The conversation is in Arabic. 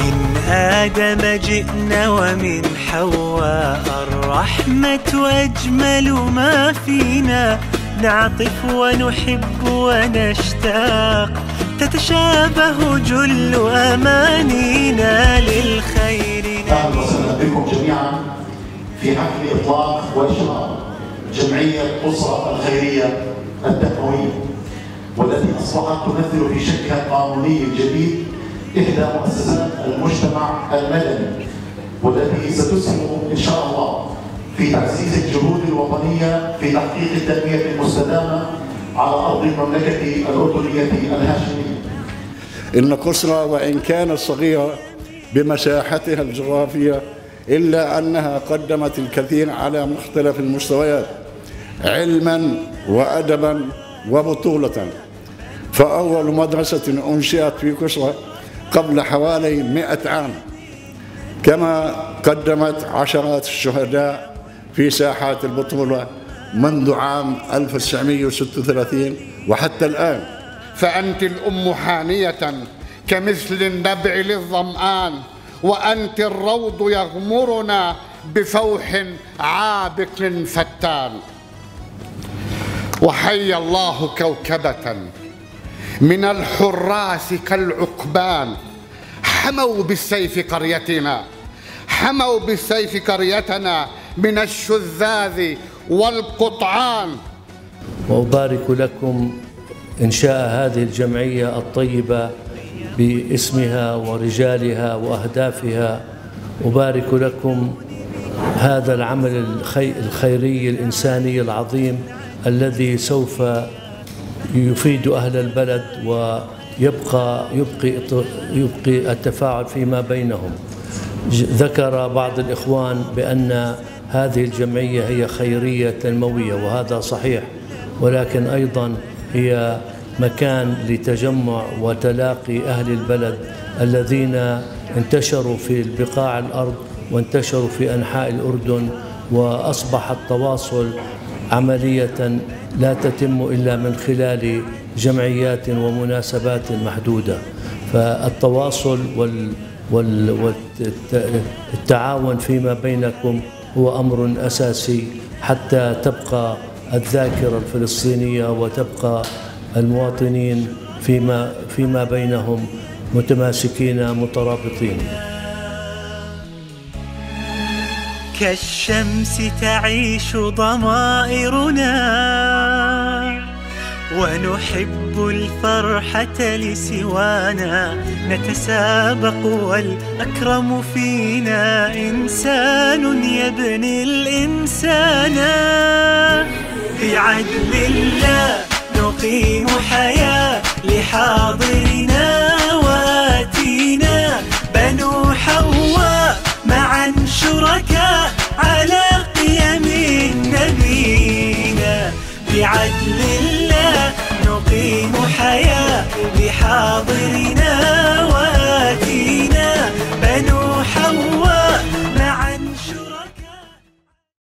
من آدم جئنا ومن حواء الرحمة أجمل ما فينا، نعطف ونحب ونشتاق، تتشابه جل أمانينا للخير. أهلا وسهلا بكم جميعا في حفل إطلاق وإشراق جمعية أسرة الخيرية التنموية، والتي أصبحت تمثل في شكلها القانوني الجديد إحدى مؤسسات المجتمع المدني، والتي ستسهم إن شاء الله في تعزيز الجهود الوطنية في تحقيق التنمية المستدامة على أرض المملكة الأردنية الهاشمية. إن قسرة وإن كانت صغيرة بمساحتها الجغرافية، إلا أنها قدمت الكثير على مختلف المستويات علما وأدبا وبطولة. فأول مدرسة أنشئت في قسرة قبل حوالي 100 عام، كما قدمت عشرات الشهداء في ساحات البطولة منذ عام 1936 وحتى الآن. فأنت الأم حانية كمثل النبع للظمآن، وأنت الروض يغمرنا بفوح عابق فتان. وحي الله كوكبة من الحراس كالعقبان، حموا بالسيف قريتنا، حموا بالسيف قريتنا من الشذاذ والقطعان. وأبارك لكم إنشاء هذه الجمعية الطيبة باسمها ورجالها وأهدافها. أبارك لكم هذا العمل الخيري الإنساني العظيم الذي سوف يفيد أهل البلد ويبقي التفاعل فيما بينهم. ذكر بعض الإخوان بأن هذه الجمعية هي خيرية تنموية، وهذا صحيح، ولكن أيضا هي مكان لتجمع وتلاقي أهل البلد الذين انتشروا في بقاع الأرض وانتشروا في أنحاء الأردن، وأصبح التواصل عملية لا تتم إلا من خلال جمعيات ومناسبات محدودة. فالتواصل والتعاون فيما بينكم هو أمر أساسي حتى تبقى الذاكرة الفلسطينية وتبقى المواطنين فيما بينهم متماسكين مترابطين. كالشمس تعيش ضمائرنا، ونحب الفرحة لسوانا، نتسابق والأكرم فينا إنسان يبني الإنسان. بعدل الله نقيم حياة لحاضرنا وآتينا، بنو حواء معا شركاء على قيم نبينا. بعدل الله نقيم حياة لحاضرنا